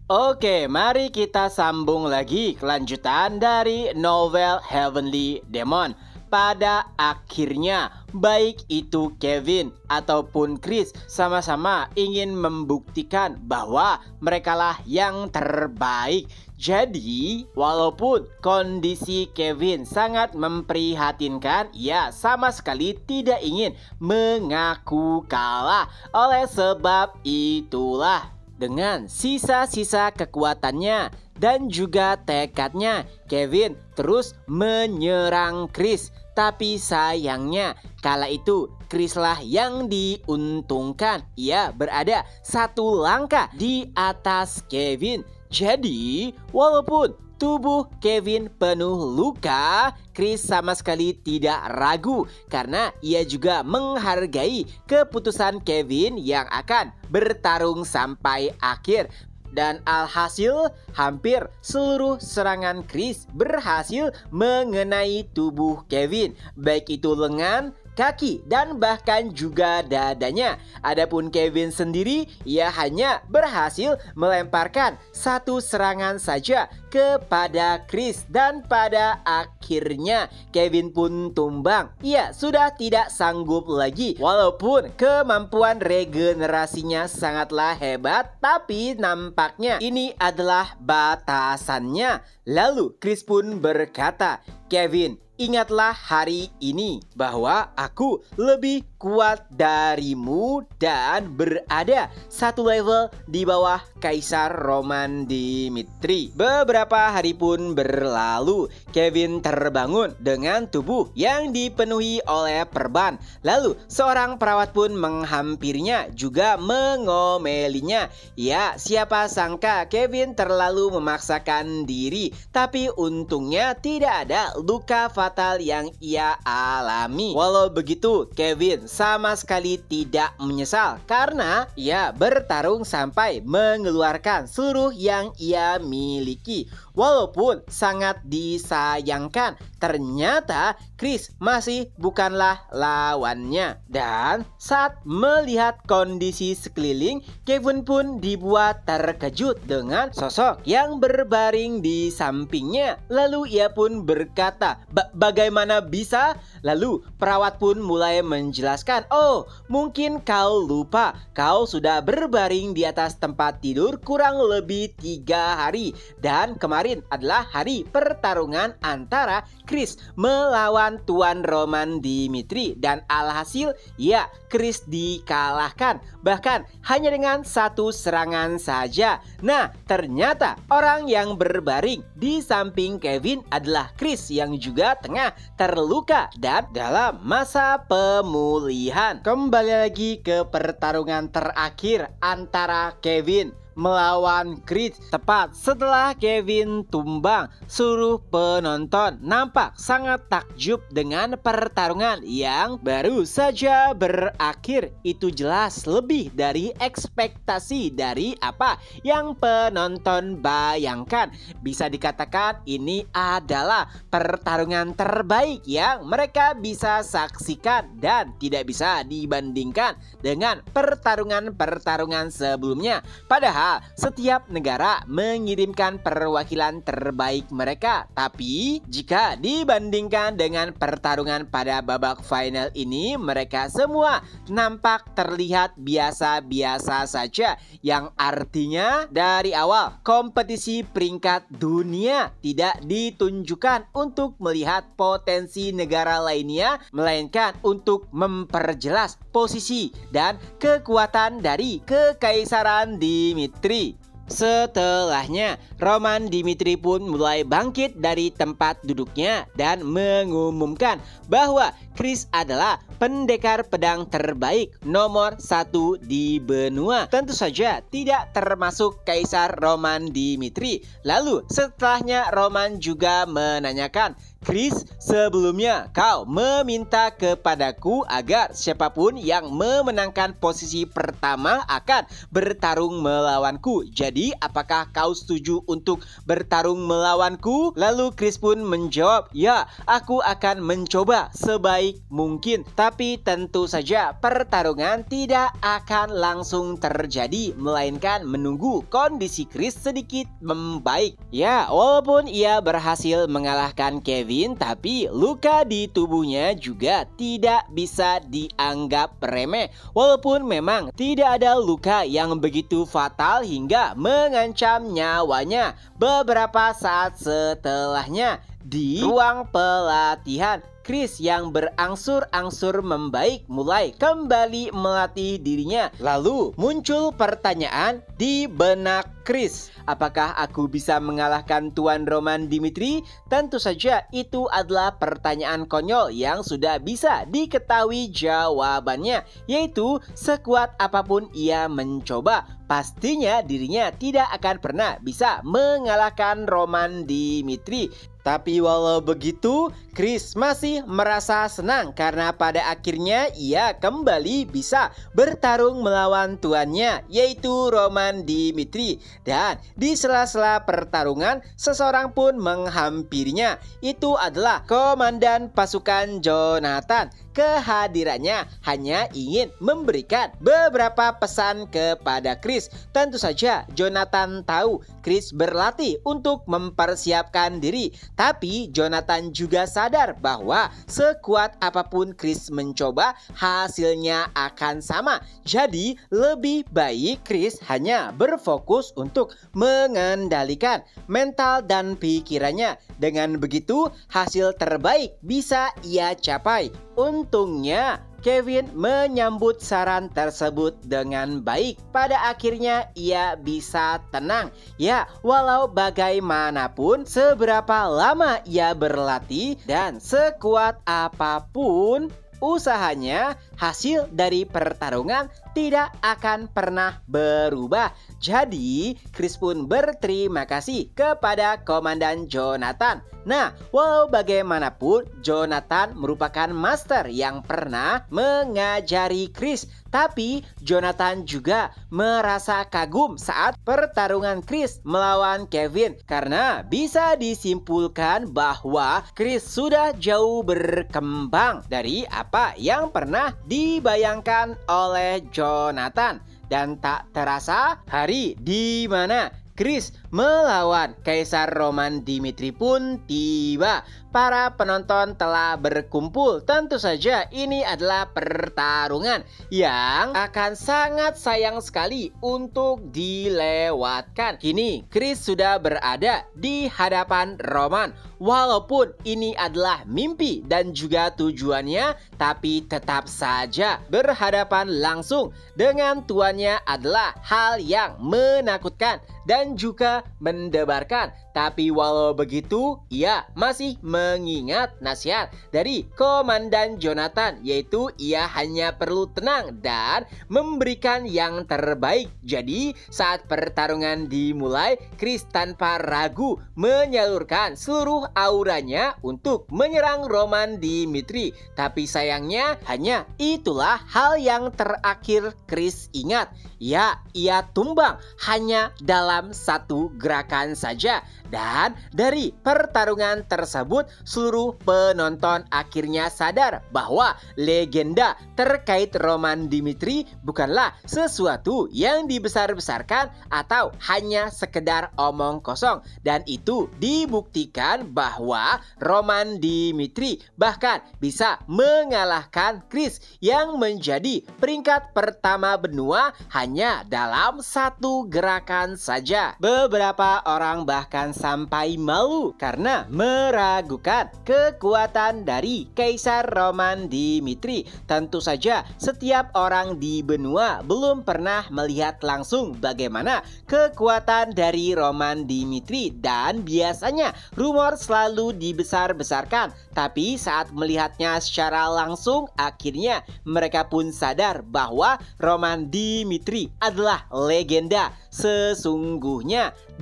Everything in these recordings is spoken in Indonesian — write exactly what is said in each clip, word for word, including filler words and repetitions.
Oke, mari kita sambung lagi kelanjutan dari novel Heavenly Demon. Pada akhirnya, baik itu Kevin ataupun Chris sama-sama ingin membuktikan bahwa merekalah yang terbaik. Jadi, walaupun kondisi Kevin sangat memprihatinkan, ia sama sekali tidak ingin mengaku kalah. Oleh sebab itulah, dengan sisa-sisa kekuatannya dan juga tekadnya, Kevin terus menyerang Chris. Tapi sayangnya, kala itu Chris-lah yang diuntungkan. Ia berada satu langkah di atas Kevin. Jadi, walaupun tubuh Kevin penuh luka, Chris sama sekali tidak ragu karena ia juga menghargai keputusan Kevin yang akan bertarung sampai akhir. Dan alhasil, hampir seluruh serangan Chris berhasil mengenai tubuh Kevin, baik itu lengan, kaki, dan bahkan juga dadanya. Adapun Kevin sendiri, ia hanya berhasil melemparkan satu serangan saja kepada Chris, dan pada akhirnya Kevin pun tumbang. Ia sudah tidak sanggup lagi. Walaupun kemampuan regenerasinya sangatlah hebat, tapi nampaknya ini adalah batasannya. Lalu Chris pun berkata, "Kevin, ingatlah hari ini bahwa aku lebih kuat darimu dan berada satu level di bawah Kaisar Roman Dimitri." Beberapa hari pun berlalu. Kevin terbangun dengan tubuh yang dipenuhi oleh perban. Lalu seorang perawat pun menghampirinya juga mengomelinya. Ya, siapa sangka Kevin terlalu memaksakan diri, tapi untungnya tidak ada luka fatal yang ia alami. Walau begitu, Kevin sama sekali tidak menyesal karena ia bertarung sampai mengeluarkan seluruh yang ia miliki. Walaupun sangat disayangkan, ternyata Chris masih bukanlah lawannya. Dan saat melihat kondisi sekeliling, Kevin pun dibuat terkejut dengan sosok yang berbaring di sampingnya. Lalu ia pun berkata, "Ba- bagaimana bisa?" Lalu perawat pun mulai menjelaskan, "Oh, mungkin kau lupa, kau sudah berbaring di atas tempat tidur kurang lebih tiga hari. Dan kemarin adalah hari pertarungan antara Chris melawan Tuan Roman Dimitri. Dan alhasil, ya, Chris dikalahkan, bahkan hanya dengan satu serangan saja. Nah, ternyata orang yang berbaring di samping Kevin adalah Chris yang juga tengah terluka dan dalam masa pemulihan." Kembali lagi ke pertarungan terakhir antara Kevin melawan Chris. Tepat setelah Kevin tumbang, seluruh penonton nampak sangat takjub dengan pertarungan yang baru saja berakhir. Itu jelas lebih dari ekspektasi dari apa yang penonton bayangkan. Bisa dikatakan ini adalah pertarungan terbaik yang mereka bisa saksikan dan tidak bisa dibandingkan dengan pertarungan-pertarungan sebelumnya. Padahal setiap negara mengirimkan perwakilan terbaik mereka. Tapi jika dibandingkan dengan pertarungan pada babak final ini, mereka semua nampak terlihat biasa-biasa saja. Yang artinya dari awal kompetisi peringkat dunia tidak ditunjukkan untuk melihat potensi negara lainnya, melainkan untuk memperjelas posisi dan kekuatan dari Kekaisaran Dimitri. Setelahnya, Roman Dimitri pun mulai bangkit dari tempat duduknya dan mengumumkan bahwa Chris adalah pendekar pedang terbaik nomor satu di benua. Tentu saja tidak termasuk Kaisar Roman Dimitri. Lalu setelahnya Roman juga menanyakan, Chris, sebelumnya kau meminta kepadaku agar siapapun yang memenangkan posisi pertama akan bertarung melawanku. Jadi apakah kau setuju untuk bertarung melawanku? Lalu Chris pun menjawab, ya, aku akan mencoba sebaik mungkin. Tapi tentu saja pertarungan tidak akan langsung terjadi, melainkan menunggu kondisi Chris sedikit membaik. Ya, walaupun ia berhasil mengalahkan Kevin, tapi luka di tubuhnya juga tidak bisa dianggap remeh. Walaupun memang tidak ada luka yang begitu fatal hingga mengancam nyawanya. Beberapa saat setelahnya, di ruang pelatihan, Chris yang berangsur-angsur membaik mulai kembali melatih dirinya. Lalu muncul pertanyaan di benak Chris, apakah aku bisa mengalahkan Tuan Roman Dimitri? Tentu saja itu adalah pertanyaan konyol yang sudah bisa diketahui jawabannya, yaitu sekuat apapun ia mencoba, pastinya dirinya tidak akan pernah bisa mengalahkan Roman Dimitri. Tapi walau begitu, Chris masih merasa senang karena pada akhirnya ia kembali bisa bertarung melawan tuannya, yaitu Roman Dimitri. Dan di sela-sela pertarungan, seseorang pun menghampirinya. Itu adalah komandan pasukan Jonathan. Kehadirannya hanya ingin memberikan beberapa pesan kepada Chris. Tentu saja Jonathan tahu Chris berlatih untuk mempersiapkan diri, tapi Jonathan juga sadar bahwa sekuat apapun Chris mencoba, hasilnya akan sama. Jadi lebih baik Chris hanya berfokus untuk mengendalikan mental dan pikirannya. Dengan begitu hasil terbaik bisa ia capai. Untungnya Kevin menyambut saran tersebut dengan baik. Pada akhirnya ia bisa tenang. Ya, walau bagaimanapun, seberapa lama ia berlatih dan sekuat apapun usahanya, hasil dari pertarungan tidak akan pernah berubah. Jadi, Chris pun berterima kasih kepada Komandan Jonathan. Nah, walau bagaimanapun, Jonathan merupakan master yang pernah mengajari Chris. Tapi Jonathan juga merasa kagum saat pertarungan Chris melawan Kevin, karena bisa disimpulkan bahwa Chris sudah jauh berkembang dari apa yang pernah dibayangkan oleh Jonathan. Dan tak terasa, hari di mana Chris melawan Kaisar Roman Dimitri pun tiba. Para penonton telah berkumpul. Tentu saja ini adalah pertarungan yang akan sangat sayang sekali untuk dilewatkan. Kini Chris sudah berada di hadapan Roman. Walaupun ini adalah mimpi dan juga tujuannya, tapi tetap saja berhadapan langsung dengan tuannya adalah hal yang menakutkan dan juga mendebarkan. Tapi walau begitu, ia masih mengingat nasihat dari Komandan Jonathan, yaitu ia hanya perlu tenang dan memberikan yang terbaik. Jadi saat pertarungan dimulai, Chris tanpa ragu menyalurkan seluruh auranya untuk menyerang Roman Dimitri. Tapi sayangnya hanya itulah hal yang terakhir Chris ingat. Ya, ia tumbang hanya dalam satu gerakan saja. Dan dari pertarungan tersebut, seluruh penonton akhirnya sadar bahwa legenda terkait Roman Dimitri bukanlah sesuatu yang dibesar-besarkan atau hanya sekedar omong kosong. Dan itu dibuktikan bahwa Roman Dimitri bahkan bisa mengalahkan Chris yang menjadi peringkat pertama benua hanya dalam satu gerakan saja. Beberapa orang bahkan sampai malu karena meragukan kekuatan dari Kaisar Roman Dimitri. Tentu saja setiap orang di benua belum pernah melihat langsung bagaimana kekuatan dari Roman Dimitri, dan biasanya rumor selalu dibesar-besarkan. Tapi saat melihatnya secara langsung, akhirnya mereka pun sadar bahwa Roman Dimitri adalah legenda sesungguhnya. Dan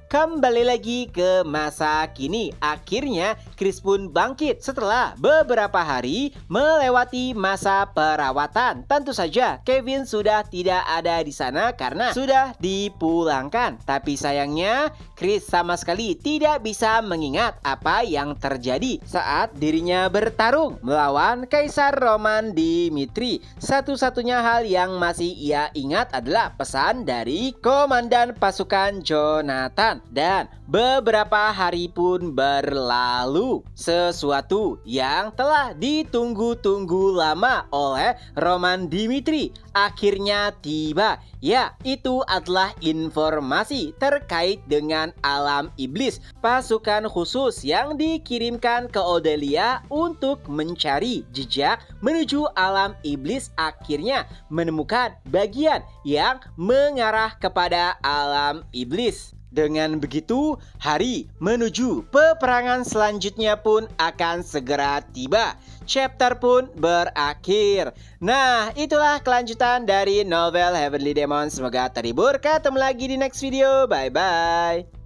kembali lagi ke masa kini. Akhirnya Chris pun bangkit setelah beberapa hari melewati masa perawatan. Tentu saja Kevin sudah tidak ada di sana karena sudah dipulangkan. Tapi sayangnya Chris sama sekali tidak bisa mengingat apa yang terjadi saat dirinya bertarung melawan Kaisar Roman Dimitri. Satu-satunya hal yang masih ia ingat adalah pesan dari komandan pasukan Jonathan. Dan beberapa hari pun berlalu. Sesuatu yang telah ditunggu-tunggu lama oleh Roman Dimitri akhirnya tiba. Ya, itu adalah informasi terkait dengan alam iblis. Pasukan khusus yang dikirimkan ke Odelia untuk mencari jejak menuju alam iblis akhirnya menemukan bagian yang mengarah kepada alam iblis. Dengan begitu, hari menuju peperangan selanjutnya pun akan segera tiba. Chapter pun berakhir. Nah, itulah kelanjutan dari novel Heavenly Demon. Semoga terhibur. Ketemu lagi di next video. Bye-bye.